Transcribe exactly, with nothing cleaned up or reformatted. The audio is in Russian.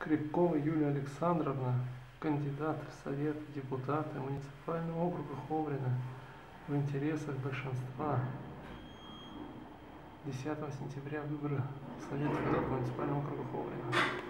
Скрипкова Юлия Александровна, кандидат в Совет депутата муниципального округа Ховрино в интересах большинства. десятого сентября выборы в Совет депутатов муниципального округа Ховрино.